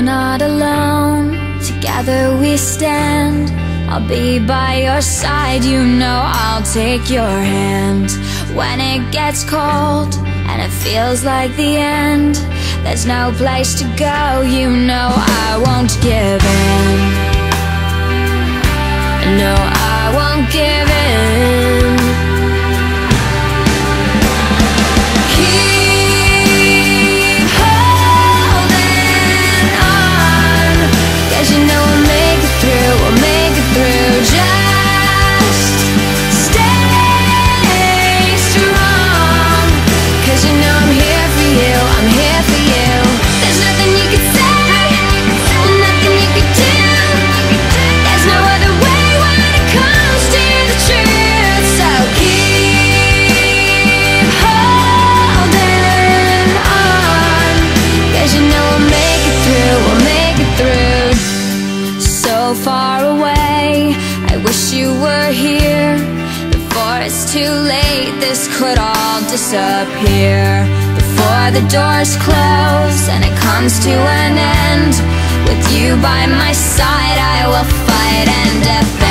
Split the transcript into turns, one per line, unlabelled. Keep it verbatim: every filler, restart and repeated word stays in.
You're not alone, together we stand. I'll be by your side, you know I'll take your hand. When it gets cold and it feels like the end, there's no place to go, you know I won't give in. No, I won't give in. Keep holding on, 'cause you know we'll make it through, we'll make it through. Just stay strong, 'cause you know I'm here for you, I'm here for you. There's nothing you can say, nothing you can do. There's no other way when it comes to the truth. So keep holding on, 'cause you know we'll make it through, we'll make it through. So far away, I wish you were here. Before it's too late, this could all disappear. Before the doors close and it comes to an end, with you by my side I will fight and defend.